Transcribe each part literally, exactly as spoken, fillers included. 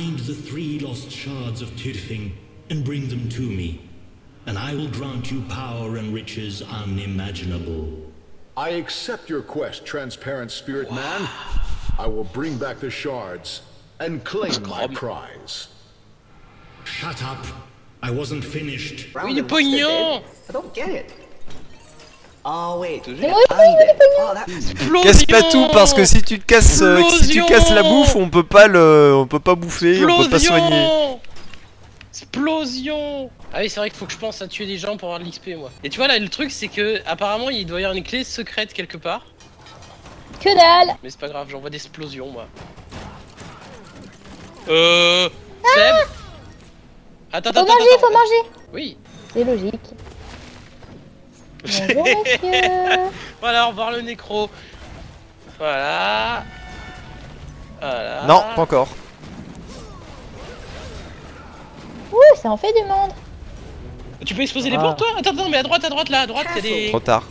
Find the three lost shards of Tyrfing and bring them to me, and I will grant you power and riches unimaginable. I accept your quest, transparent spirit man. I will bring back the shards and claim my prize. Shut up! I wasn't finished. Oui, du pognon! I don't get it. Oh wait. Casse pas tout parce que si tu te casses, euh, si tu casses la bouffe, on peut pas le, on peut pas bouffer, Explosion, on peut pas soigner. Explosion. Ah oui, c'est vrai qu'il faut que je pense à tuer des gens pour avoir de l'X P moi. Et tu vois là, le truc c'est que apparemment il doit y avoir une clé secrète quelque part. Que dalle. Mais c'est pas grave, j'envoie des explosions moi. Euh. Seb. Attends, attends, faut manger, attends. faut manger. Oui. C'est logique. Bonjour monsieur. Voilà, au revoir le nécro. Voilà. Voilà. Non, pas encore. Ouh, ça en fait du monde. Tu peux exploser ah. les portes toi? Attends, attends, mais à droite, à droite, là, à droite, il y a des... Trop tard.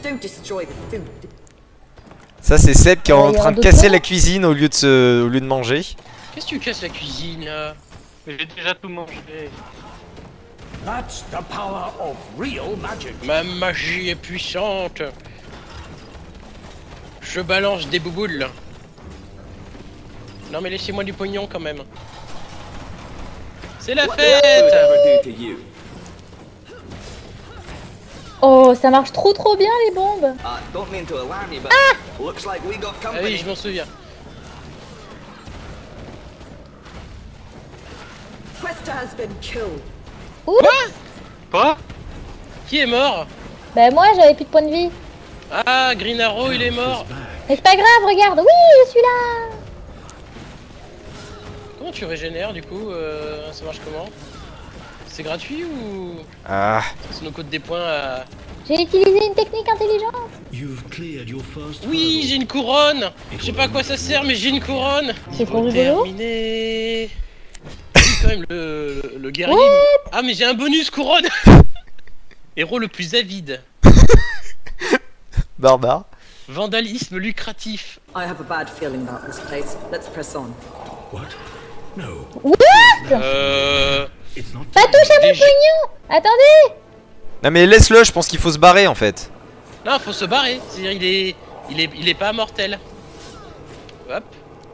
Ça c'est Seb qui est en train de casser la cuisine au lieu de se... au lieu de manger. Qu'est-ce que tu casses la cuisine là? Mais j'ai déjà tout mangé. That's the power of real magic. Ma magie est puissante. Je balance des bouboules. Non mais laissez-moi du pognon quand même. C'est la fête. Oh, ça marche trop trop bien les bombes. Ah oui, je m'en souviens. Ouh. Quoi? Qui est mort? Bah moi j'avais plus de points de vie. Ah, Green Arrow il est mort. Mais c'est pas grave, regarde, oui je suis là. Comment tu régénères du coup euh, ça marche comment? C'est gratuit ou... Ah. C'est nos codes des points à... J'ai utilisé une technique intelligente. Oui, j'ai une couronne. Je sais pas à quoi ça sert mais j'ai une couronne. C'est trop rigolo. Terminé. Quand même le, le, le guerrier. What? Ah mais j'ai un bonus couronne. Héros le plus avide. Barbare. Vandalisme lucratif. I have a bad feeling about this place. Let's press on. What? No. What? Euh... Pas touche à mon pognon. Attendez. Non mais laisse-le, je pense qu'il faut se barrer en fait. Non, faut se barrer. C'est-à-dire il est... il est, il est pas mortel. Hop.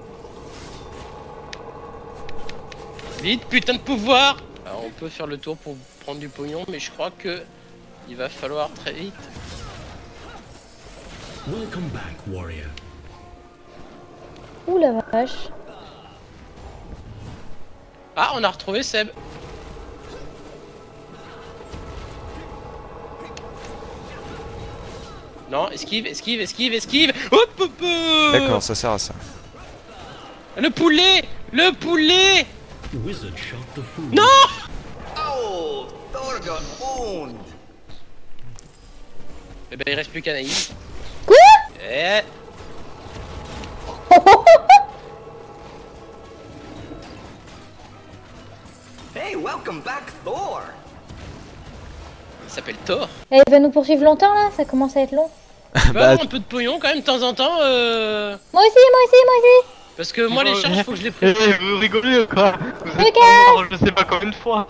Vite, putain de pouvoir. Alors on peut faire le tour pour prendre du pognon, mais je crois que il va falloir très vite. Welcome back, warrior. Ouh la vache. Ah, on a retrouvé Seb. Non, esquive, esquive, esquive, esquive. Hop, hop, hop. D'accord, ça sert à ça. Le poulet, le poulet. Wizard shot the food. Non. Oh, Thor got owned. Eh ben il reste plus qu'Anaïs. Quoi? Eh. Hey, welcome back, Thor. Il s'appelle Thor. Elle va nous poursuivre longtemps là, ça commence à être long. Tu vas avoir un peu de pognon quand même de temps en temps. Euh... Moi aussi, moi aussi, moi aussi. Parce que moi les charges faut que je les prenne. Eh, vous rigolez quoi? Vous êtes Ok. pas mort, je sais pas combien de fois.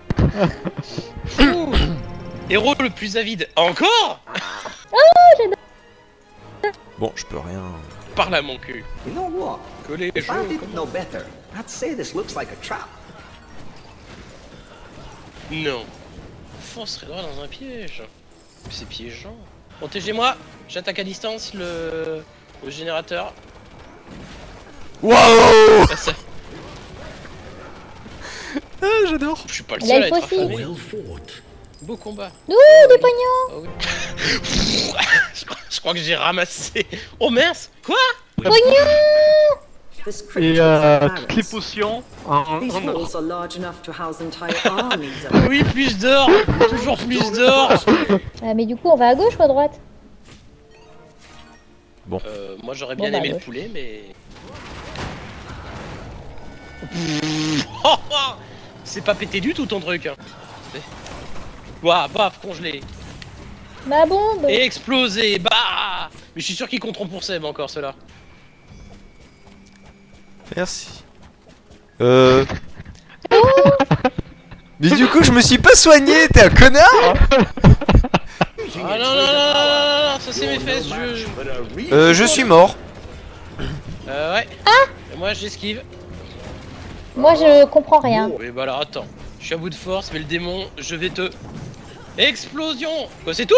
Ouh. Héros le plus avide. Encore? Oh, j'adore. Bon, je peux rien. Par là mon cul. You know what? Que les If I jeux, didn't know better, I'd say this looks like a trap. Non. Foncerait droit dans un piège. C'est piégeant. Protégez-moi. J'attaque à distance le, le générateur. Waouh. Ah, ça... Ah, j'adore. Je suis pas le Il seul a à le être possible. affamé. Well fought. Beau combat. Ouh, des pognons. Oh, oui. je, crois, je crois que j'ai ramassé. Oh mince. Quoi? Pognons. This Et crypt euh, is toutes les potions en, These en or. halls are large enough to house entire armies. of- Oui, plus d'or. Toujours plus d'or. Ah, mais du coup, on va à gauche ou à droite? Bon. Euh, moi j'aurais Bon, bien bah, aimé le gauche. poulet, mais. Oh, oh. C'est pas pété du tout ton truc. Hein. Ouah, baf, congelé. Ma bombe. Et explosé, bah. Mais je suis sûr qu'ils compteront pour Seb encore ceux-là. Merci. Euh. Mais du coup, je me suis pas soigné, t'es un connard. Ah non, non, non, non, non, non, ça c'est mes fesses, je... Euh, je suis mort. Euh, ouais. Ah. Et moi j'esquive. Moi je comprends rien. Oui, bah alors attends. Je suis à bout de force, mais le démon, je vais te... Explosion. Quoi, c'est tout?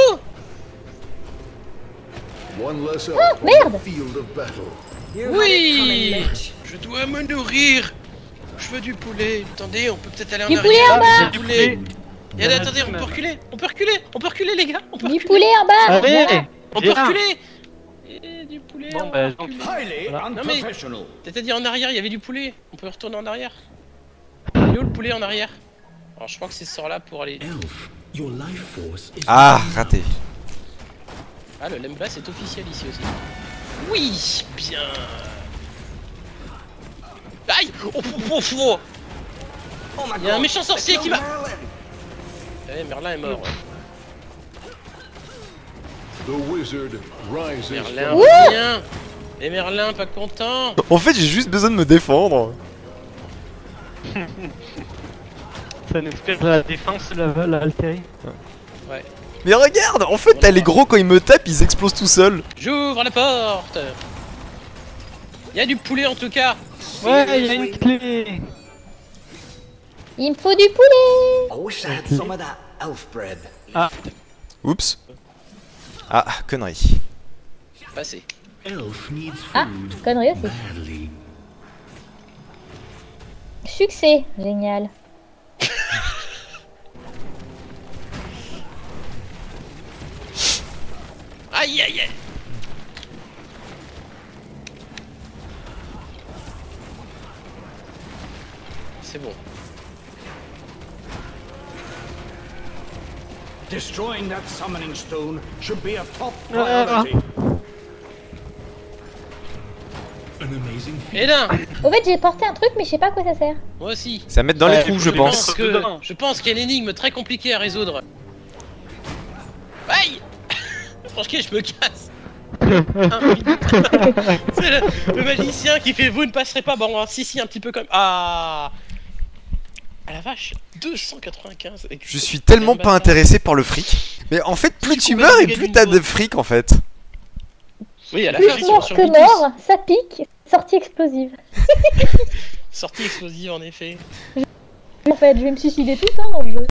One less elf Ah, on merde. the field of battle. Oui. Je dois me nourrir. Je veux du poulet. Attendez, on peut peut-être aller en Du arrière. poulet en bas. Du poulet. Et allez, attendez, on peut reculer. On peut reculer. On peut reculer, les gars. On peut Du reculer. poulet en bas. Allez, Voilà. On peut viens. reculer. Et du poulet. Bon, on bah, va donc- reculer. Highly Voilà. Non, mais- unprofessional. C'est-à-dire en arrière, il y avait du poulet. On peut retourner en arrière. Il est où le poulet en arrière? Alors je crois que c'est ce sort là pour aller... Elf, your life force is Ah, raté. Ah, le Lembas est officiel ici aussi. Oui, bien. Aïe. Oh, oh, oh, oh. Oh my Il y a un god. méchant sorcier They qui killed m'a... Merlin. Eh, Merlin est mort. Ouais. The wizard rises Merlin from revient. Et Merlin pas content. En fait, j'ai juste besoin de me défendre. Ça nous fait la défense, la, la altérie. Ouais. Mais regarde, en fait, t'as les gros quand ils me tapent, ils explosent tout seuls. J'ouvre la porte. Il y a du poulet en tout cas. Ouais, il y a une clé. Il me faut du poulet. I wish I had some of that elf bread. Oups. Ah, connerie. Passé. elf needs Ah, food connerie aussi. badly. Succès. Génial. Aïe aïe aïe. C'est bon. Destroying that summoning stone should be a top Ah. priority. An amazing feat. Et là, Au fait, j'ai porté un truc, mais je sais pas à quoi ça sert. moi aussi. Ça mettre dans les Ouais, trous, faut je les pense. pense que, Dedans. je pense qu'il y a une énigme très compliquée à résoudre. Aïe. Franchement, je me casse. Un minute. C'est le, le magicien qui fait vous ne passerez pas. Bon, si si, un petit peu comme... Ah. Ah la vache, deux cent quatre-vingt-quinze. Je suis tellement pas intéressé par le fric. Mais en fait, plus tu meurs et plus t'as de fric en fait. Oui, à la Plus fin, ils sont mort sur que Vitus. mort, ça pique. Sortie explosive. Sortie explosive en effet. En fait, je vais me suicider tout le temps dans le jeu.